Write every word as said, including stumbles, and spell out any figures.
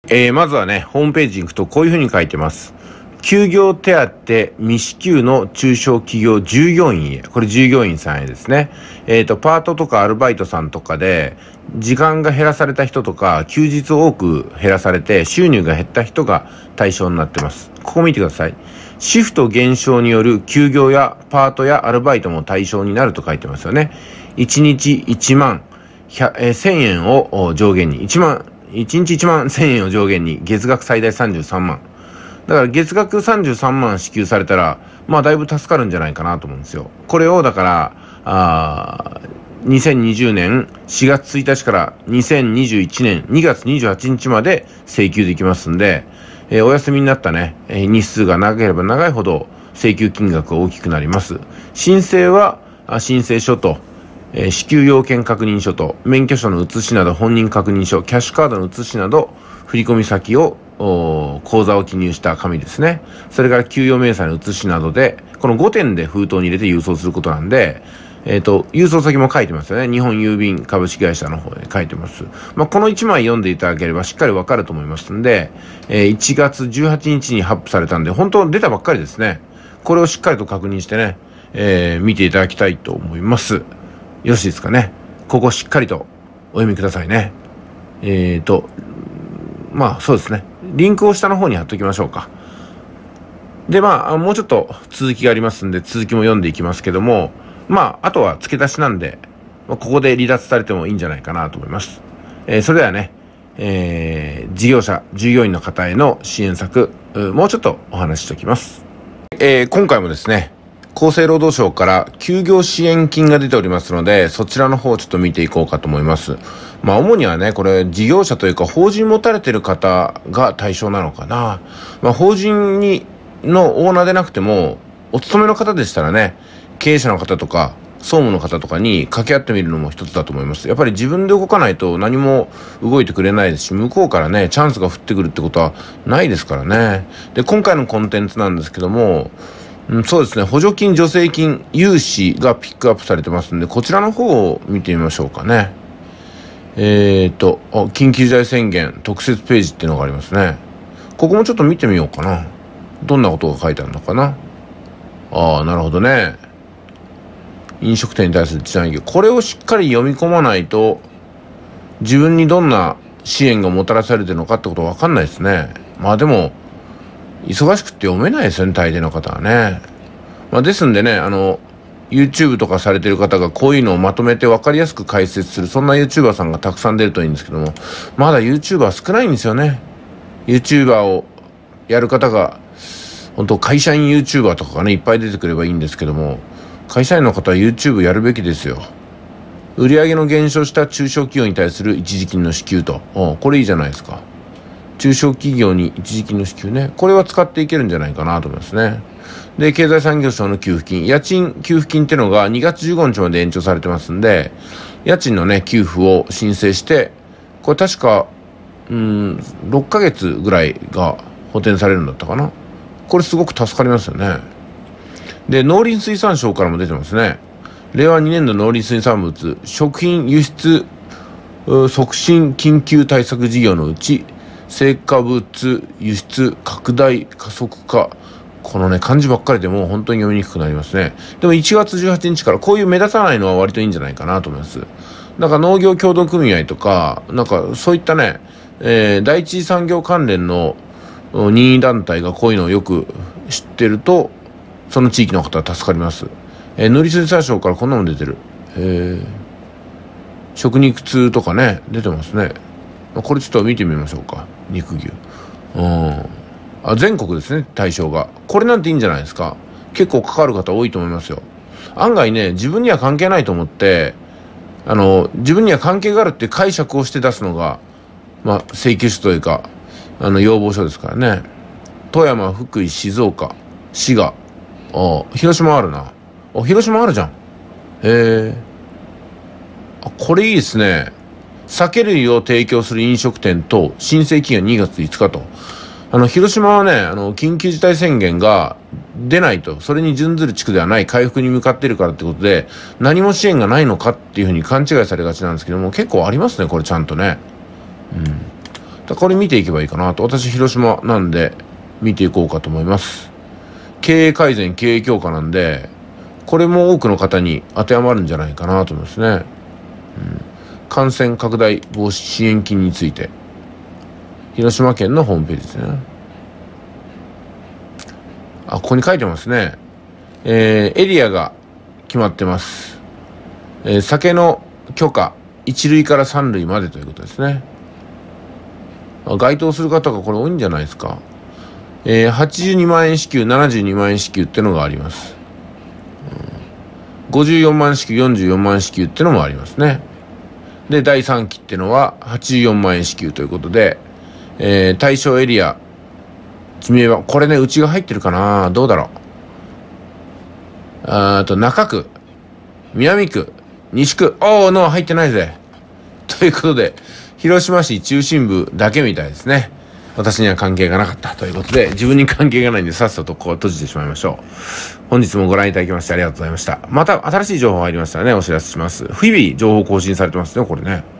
えー、まずはね、ホームページに行くとこういうふうに書いてます。休業手当未支給の中小企業従業員へ。これ従業員さんへですね。えっと、パートとかアルバイトさんとかで、時間が減らされた人とか、休日を多く減らされて、収入が減った人が対象になってます。ここ見てください。シフト減少による休業やパートやアルバイトも対象になると書いてますよね。いちにちいちまんせんえんを上限に、いちまん、いちにちいちまんせんえんを上限に、月額最大さんじゅうさんまん。だから月額さんじゅうさんまん支給されたら、まあだいぶ助かるんじゃないかなと思うんですよ。これをだから、あにせんにじゅうねんしがつついたちからにせんにじゅういちねんにがつにじゅうはちにちまで請求できますんで、えー、お休みになったね、えー、日数が長ければ長いほど請求金額が大きくなります。申請は、申請書と、えー、支給要件確認書と、免許証の写しなど本人確認書、キャッシュカードの写しなど、振込先を、口座を記入した紙ですね。それから給与明細の写しなどで、このごてんで封筒に入れて郵送することなんで、えっと、郵送先も書いてますよね。日本郵便株式会社の方で書いてます。まあ、このいちまい読んでいただければしっかりわかると思いますんで、えー、いちがつじゅうはちにちに発布されたんで、本当出たばっかりですね。これをしっかりと確認してね、えー、見ていただきたいと思います。よろしいですかね。ここしっかりとお読みくださいね。えーと、まあそうですね。リンクを下の方に貼っときましょうか。で、まあ、もうちょっと続きがありますんで、続きも読んでいきますけども、まあ、あとは付け出しなんで、ここで離脱されてもいいんじゃないかなと思います。えー、それではね、えー、事業者、従業員の方への支援策、もうちょっとお話ししておきます。えー、今回もですね、厚生労働省から休業支援金が出ておりますので、そちらの方をちょっと見ていこうかと思います。まあ主にはね、これ事業者というか法人持たれてる方が対象なのかな。まあ法人にのオーナーでなくても、お勤めの方でしたらね、経営者の方とか総務の方とかに掛け合ってみるのも一つだと思います。やっぱり自分で動かないと何も動いてくれないですし、向こうからね、チャンスが降ってくるってことはないですからね。で、今回のコンテンツなんですけども、うん、そうですね。補助金、助成金、融資がピックアップされてますんで、こちらの方を見てみましょうかね。えーと、緊急事態宣言特設ページっていうのがありますね。ここもちょっと見てみようかな。どんなことが書いてあるのかな。ああ、なるほどね。飲食店に対する時短営業。これをしっかり読み込まないと、自分にどんな支援がもたらされてるのかってことわかんないですね。まあでも、忙しくって読めないですよね、大抵の方はね。まあ、ですんでね、あの、YouTube とかされてる方がこういうのをまとめて分かりやすく解説する、そんな YouTuber さんがたくさん出るといいんですけども、まだ YouTuber 少ないんですよね。YouTuber をやる方が、本当会社員 YouTuber とかがね、いっぱい出てくればいいんですけども、会社員の方は YouTube やるべきですよ。売上の減少した中小企業に対する一時金の支給と。これいいじゃないですか。中小企業に一時金の支給ね。これは使っていけるんじゃないかなと思いますね。で、経済産業省の給付金。家賃給付金ってのがにがつじゅうごにちまで延長されてますんで、家賃のね、給付を申請して、これ確か、うーん、ろっかげつぐらいが補填されるんだったかな。これすごく助かりますよね。で、農林水産省からも出てますね。れいわにねんど農林水産物、食品輸出促進緊急対策事業のうち、成果物輸出拡大加速化。このね、漢字ばっかりでもう本当に読みにくくなりますね。でもいちがつじゅうはちにちからこういう目立たないのは割といいんじゃないかなと思います。なんか農業協同組合とか、なんかそういったね、えー、第一次産業関連の任意団体がこういうのをよく知ってると、その地域の方は助かります。えー、農林水産省からこんなの出てる。えー、食肉通とかね、出てますね。これちょっと見てみましょうか。肉牛。うん。あ、全国ですね、対象が。これなんていいんじゃないですか。結構かかる方多いと思いますよ。案外ね、自分には関係ないと思って、あの、自分には関係があるって解釈をして出すのが、まあ、請求書というか、あの、要望書ですからね。富山、福井、静岡、滋賀、あ、広島あるな。あ、広島あるじゃん。へえ。あ、これいいですね。酒類を提供する飲食店と申請期限にがついつかと。あの、広島はね、あの、緊急事態宣言が出ないと、それに準ずる地区ではない、回復に向かっているからってことで、何も支援がないのかっていうふうに勘違いされがちなんですけども、結構ありますね、これちゃんとね。うん。 だこれ見ていけばいいかなと。私、広島なんで、見ていこうかと思います。経営改善、経営強化なんで、これも多くの方に当てはまるんじゃないかなと思いますね。うん、感染拡大防止支援金について。広島県のホームページですね。あ、ここに書いてますね。えー、エリアが決まってます。えー、酒の許可、一類から三類までということですね。該当する方がこれ多いんじゃないですか。えー、はちじゅうにまんえん支給、ななじゅうにまんえん支給ってのがあります。うん、ごじゅうよんまん支給、よんじゅうよんまん支給ってのもありますね。で、だいさんきってのははちじゅうよんまんえん支給ということで、えー、対象エリア、地名は、これね、うちが入ってるかな、どうだろう。あと、中区、南区、西区、おー、の入ってないぜ。ということで、広島市中心部だけみたいですね。私には関係がなかったということで、自分に関係がないんでさっさとこう閉じてしまいましょう。本日もご覧いただきましてありがとうございました。また新しい情報入りましたらね、お知らせします。日々情報更新されてますね、これね。